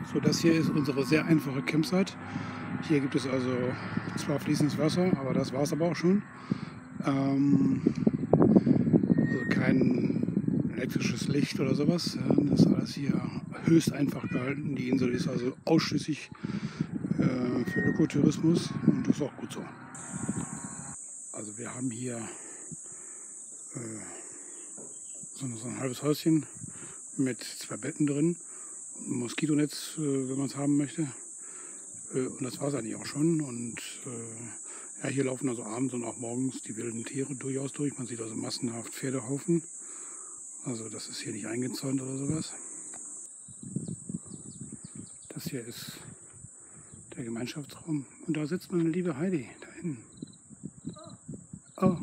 So, das hier ist unsere sehr einfache Campsite. Hier gibt es also zwar fließendes Wasser, aber das war es aber auch schon. Also kein elektrisches Licht oder sowas. Das ist alles hier höchst einfach gehalten. Die Insel ist also ausschließlich für Ökotourismus und das ist auch gut so. Also wir haben hier so ein halbes Häuschen mit 2 Betten drin und ein Moskitonetz, wenn man es haben möchte. Und das war es eigentlich auch schon. Und ja, hier laufen also abends und auch morgens die wilden Tiere durchaus durch. Man sieht also massenhaft Pferdehaufen. Also das ist hier nicht eingezäunt oder sowas. Das hier ist der Gemeinschaftsraum. Und da sitzt meine liebe Heidi, da hinten. Oh.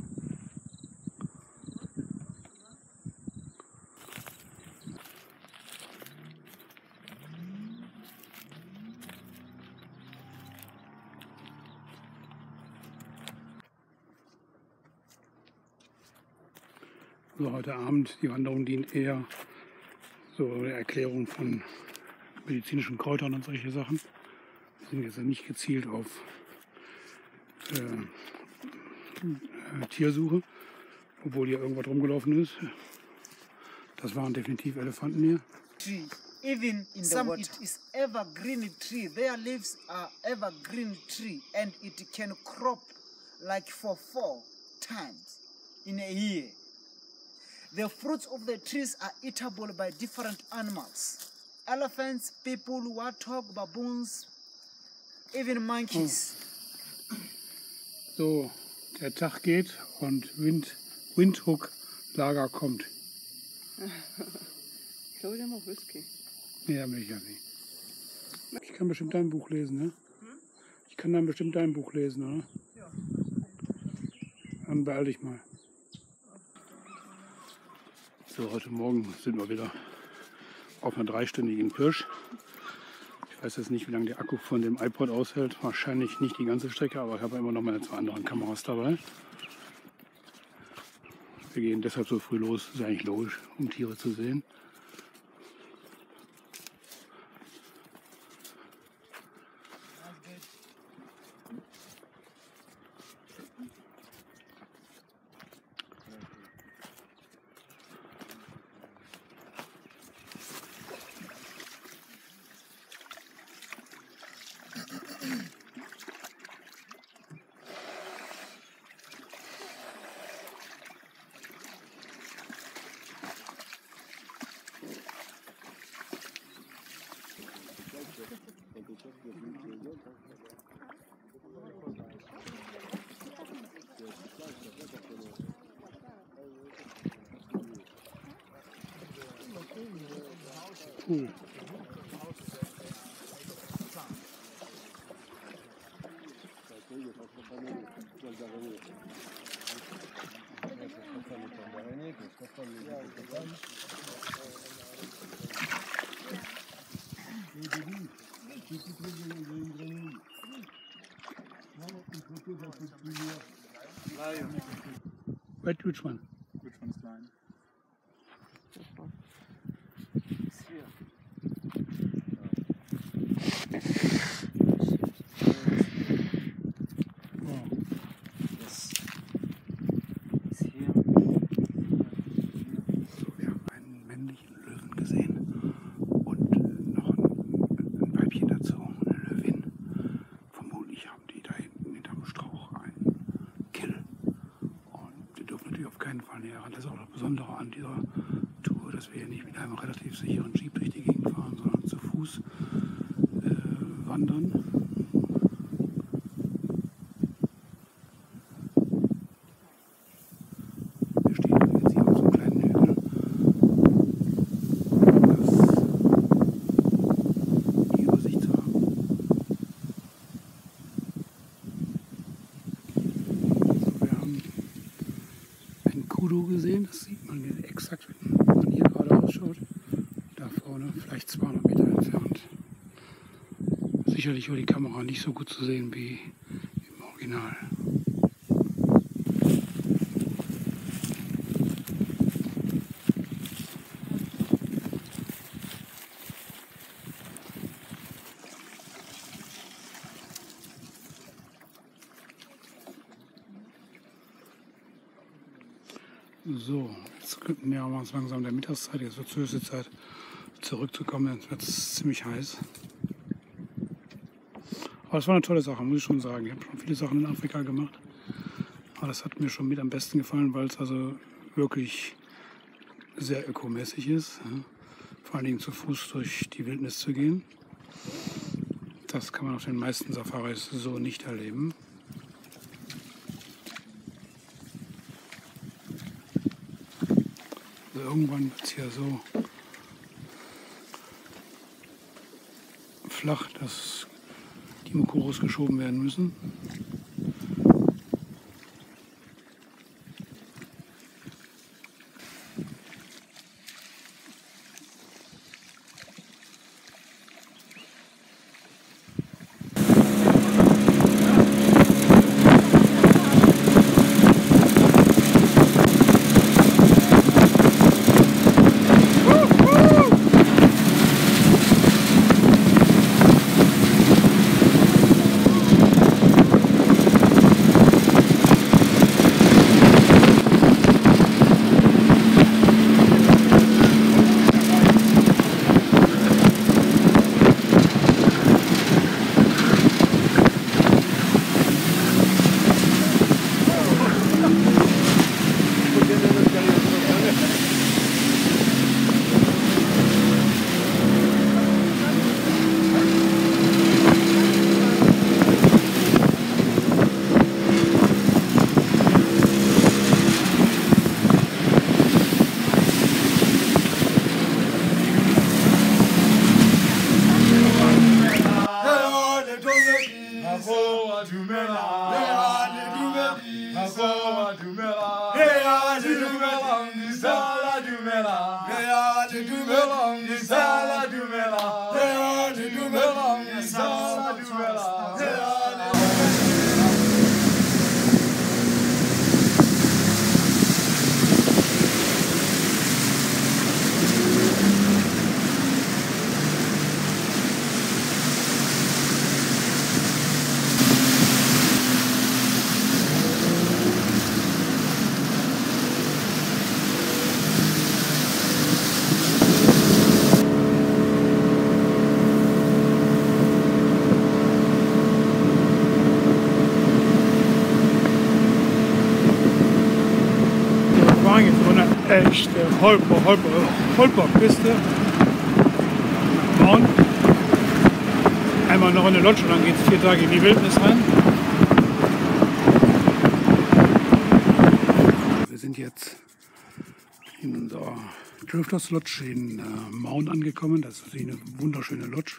Also heute Abend, die Wanderung dient eher so der Erklärung von medizinischen Kräutern und solche Sachen. Wir sind jetzt nicht gezielt auf Tiersuche, obwohl hier irgendwas rumgelaufen ist. Das waren definitiv Elefanten hier. Tree. Even in some it is evergreen tree. Their leaves are evergreen tree and it can crop like for 4 times in a year. The fruits of the trees are eatable by different animals. Elephants, people, warthog, baboons, even monkeys. So, der Tag geht und Windhoek-Lager kommt. Ich glaube, die haben auch Whisky. Ja, will ich ja nicht. Ich kann bestimmt dein Buch lesen, ne? Ich kann dann bestimmt dein Buch lesen, oder? Ja. Dann beeil dich mal. So, heute Morgen sind wir wieder auf einer 3-stündigen Pirsch. Ich weiß jetzt nicht, wie lange der Akku von dem iPod aushält. Wahrscheinlich nicht die ganze Strecke, aber ich habe immer noch meine 2 anderen Kameras dabei. Wir gehen deshalb so früh los, ist eigentlich logisch, um Tiere zu sehen. Cool. Wait, which one? Which one's lion? It's here. Wow. Yes. It's here. So, wir haben einen männlichen Löwen gesehen und noch ein Weibchen dazu, eine Löwin. Vermutlich haben die da hinten hinterm Strauch einen Kill. Und wir dürfen natürlich auf keinen Fall näher ran. Das ist auch das Besondere an dieser Tour, dass wir hier nicht mit einem relativ sicheren Jeep durch die Gegend fahren, sondern zu Fuß wandern. Wir stehen jetzt hier auf so einem kleinen Hügel. Die Übersicht zu haben. So, wir haben einen Kudu gesehen, das sieht man hier exakt, wenn man hier gerade ausschaut. Da vorne, vielleicht 200 Meter entfernt. Sicherlich über die Kamera nicht so gut zu sehen wie im Original. So, jetzt nähern wir uns langsam der Mittagszeit. Jetzt wird es höchste Zeit zurückzukommen. Jetzt wird es ziemlich heiß. Aber es war eine tolle Sache, muss ich schon sagen. Ich habe schon viele Sachen in Afrika gemacht. Aber das hat mir schon mit am besten gefallen, weil es also wirklich sehr ökomäßig ist. Vor allen Dingen zu Fuß durch die Wildnis zu gehen. Das kann man auf den meisten Safaris so nicht erleben. Also irgendwann wird es hier so flach, dass die Mukuros geschoben werden müssen. Echte Holperpiste. Und einmal noch in der Lodge und dann geht es 4 Tage in die Wildnis rein. Wir sind jetzt in unserer Drifters Lodge in Maun angekommen. Das ist eine wunderschöne Lodge.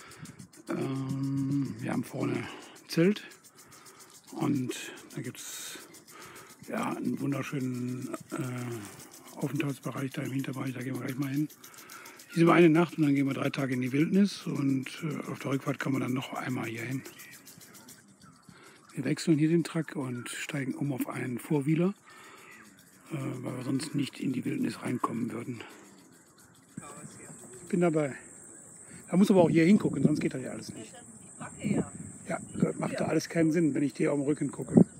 Wir haben vorne ein Zelt und da gibt es ja einen wunderschönen Aufenthaltsbereich da im Hinterbereich, da gehen wir gleich mal hin. Hier sind wir eine Nacht und dann gehen wir 3 Tage in die Wildnis und auf der Rückfahrt kommen wir dann noch einmal hier hin. Wir wechseln hier den Truck und steigen um auf einen Four-Wheeler, weil wir sonst nicht in die Wildnis reinkommen würden. Ich bin dabei. Da muss aber auch hier hingucken, sonst geht das ja alles nicht. Ja, das macht da alles keinen Sinn, wenn ich dir auf den Rücken gucke.